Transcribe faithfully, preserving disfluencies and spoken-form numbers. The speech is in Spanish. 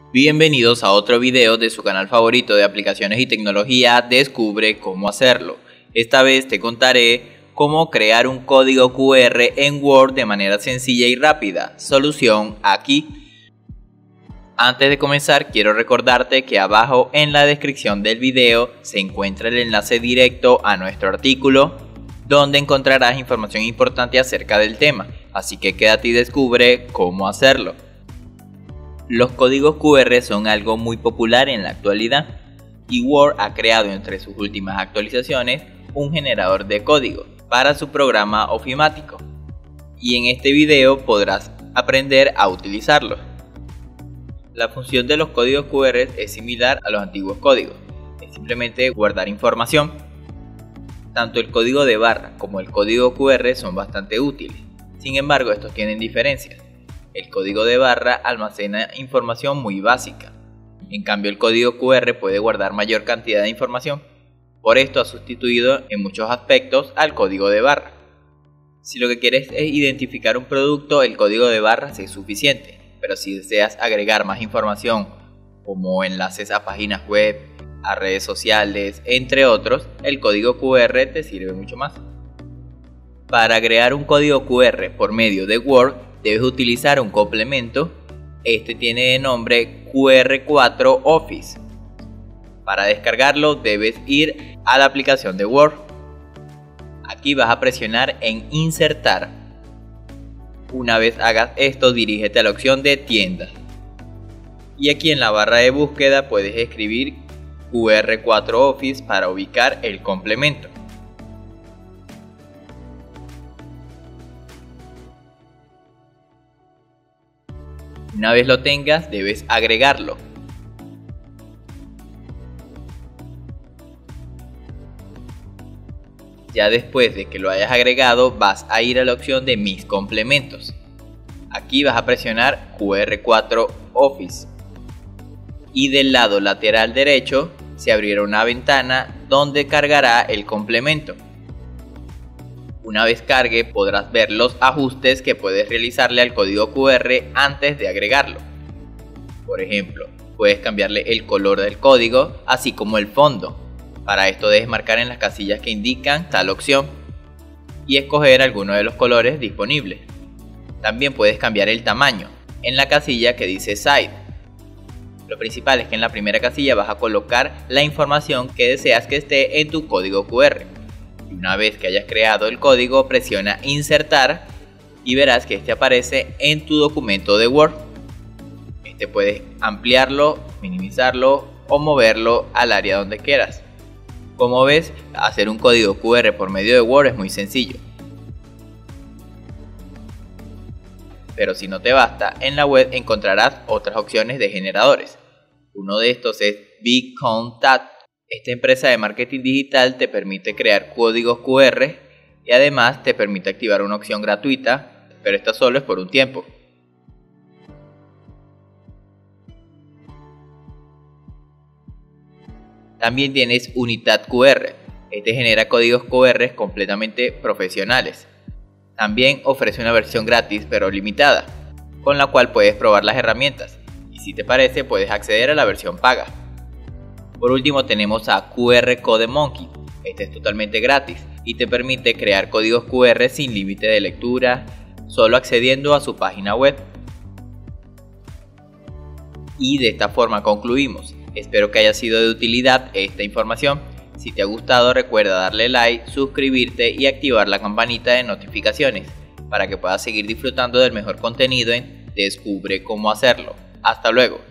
Bienvenidos a otro video de su canal favorito de aplicaciones y tecnología, Descubre cómo hacerlo. Esta vez te contaré cómo crear un código Q R en Word de manera sencilla y rápida. Solución aquí. Antes de comenzar, quiero recordarte que abajo en la descripción del video se encuentra el enlace directo a nuestro artículo, donde encontrarás información importante acerca del tema. Así que quédate y descubre cómo hacerlo. Los códigos Q R son algo muy popular en la actualidad y Word ha creado entre sus últimas actualizaciones un generador de código para su programa ofimático, y en este video podrás aprender a utilizarlo. La función de los códigos Q R es similar a los antiguos códigos, es simplemente guardar información. Tanto el código de barra como el código Q R son bastante útiles, sin embargo estos tienen diferencias. El código de barra almacena información muy básica, en cambio el código Q R puede guardar mayor cantidad de información. Por esto ha sustituido en muchos aspectos al código de barra. Si lo que quieres es identificar un producto, el código de barras es suficiente, pero si deseas agregar más información como enlaces a páginas web, a redes sociales, entre otros, el código Q R te sirve mucho más. Para crear un código Q R por medio de Word, debes utilizar un complemento. Este tiene de nombre Q R cuatro Office. Para descargarlo debes ir a la aplicación de Word. Aquí vas a presionar en insertar. Una vez hagas esto, dirígete a la opción de tienda. Y aquí en la barra de búsqueda puedes escribir Q R cuatro Office para ubicar el complemento. Una vez lo tengas, debes agregarlo. Ya después de que lo hayas agregado, vas a ir a la opción de Mis complementos. Aquí vas a presionar Q R cuatro Office. Y del lado lateral derecho se abrirá una ventana donde cargará el complemento. Una vez cargue, podrás ver los ajustes que puedes realizarle al código Q R antes de agregarlo. Por ejemplo, puedes cambiarle el color del código, así como el fondo. Para esto debes marcar en las casillas que indican tal opción y escoger alguno de los colores disponibles. También puedes cambiar el tamaño en la casilla que dice Size. Lo principal es que en la primera casilla vas a colocar la información que deseas que esté en tu código Q R. Y una vez que hayas creado el código, presiona insertar y verás que este aparece en tu documento de Word. Este puedes ampliarlo, minimizarlo o moverlo al área donde quieras. Como ves, hacer un código Q R por medio de Word es muy sencillo. Pero si no te basta, en la web encontrarás otras opciones de generadores. Uno de estos es BigContat. Esta empresa de marketing digital te permite crear códigos Q R y además te permite activar una opción gratuita, pero esta solo es por un tiempo. También tienes Unitat Q R. Este genera códigos Q R completamente profesionales. También ofrece una versión gratis pero limitada, con la cual puedes probar las herramientas y si te parece puedes acceder a la versión paga. Por último tenemos a Q R Code Monkey. Este es totalmente gratis y te permite crear códigos Q R sin límite de lectura, solo accediendo a su página web. Y de esta forma concluimos. Espero que haya sido de utilidad esta información. Si te ha gustado, recuerda darle like, suscribirte y activar la campanita de notificaciones para que puedas seguir disfrutando del mejor contenido en Descubre cómo hacerlo. Hasta luego.